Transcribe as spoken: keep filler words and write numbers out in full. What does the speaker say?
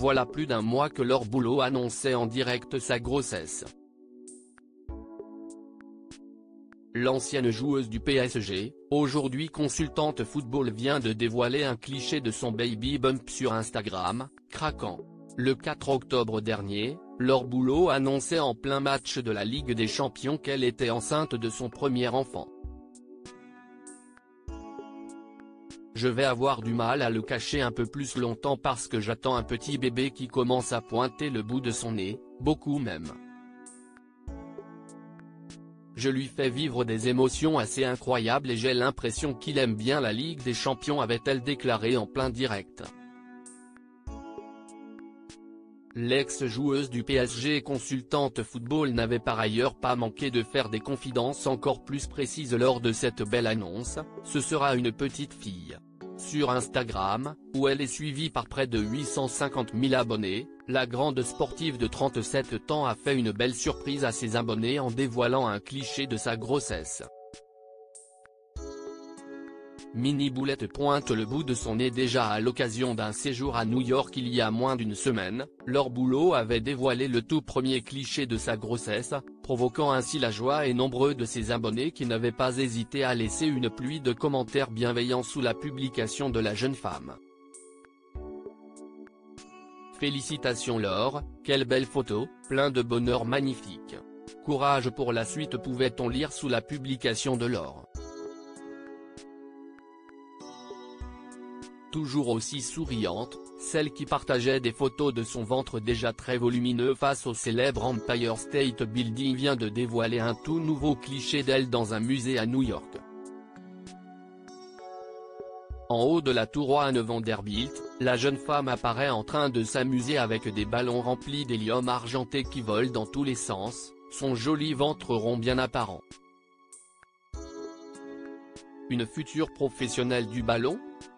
voilà plus d'un mois que Laure Boulot annonçait en direct sa grossesse. L'ancienne joueuse du P S G, aujourd'hui consultante football, vient de dévoiler un cliché de son baby bump sur Instagram, craquant. Le quatre octobre dernier, Laure Boulot annonçait en plein match de la Ligue des Champions qu'elle était enceinte de son premier enfant. Je vais avoir du mal à le cacher un peu plus longtemps parce que j'attends un petit bébé qui commence à pointer le bout de son nez, beaucoup même. Je lui fais vivre des émotions assez incroyables et j'ai l'impression qu'il aime bien la Ligue des Champions, avait-elle déclaré en plein direct. L'ex-joueuse du P S G et consultante football n'avait par ailleurs pas manqué de faire des confidences encore plus précises lors de cette belle annonce. Ce sera une petite fille. Sur Instagram, où elle est suivie par près de huit cent cinquante mille abonnés, la grande sportive de trente-sept ans a fait une belle surprise à ses abonnés en dévoilant un cliché de sa grossesse. Mini Boulette pointe le bout de son nez. Déjà à l'occasion d'un séjour à New York il y a moins d'une semaine, Laure Boulot avait dévoilé le tout premier cliché de sa grossesse, provoquant ainsi la joie et nombreux de ses abonnés qui n'avaient pas hésité à laisser une pluie de commentaires bienveillants sous la publication de la jeune femme. Félicitations Laure, quelle belle photo, plein de bonheur magnifique. Courage pour la suite, pouvait-on lire sous la publication de Laure. Toujours aussi souriante, celle qui partageait des photos de son ventre déjà très volumineux face au célèbre Empire State Building vient de dévoiler un tout nouveau cliché d'elle dans un musée à New York. En haut de la tour One Vanderbilt, la jeune femme apparaît en train de s'amuser avec des ballons remplis d'hélium argenté qui volent dans tous les sens, son joli ventre rond bien apparent. Une future professionnelle du ballon ? Peut-être ?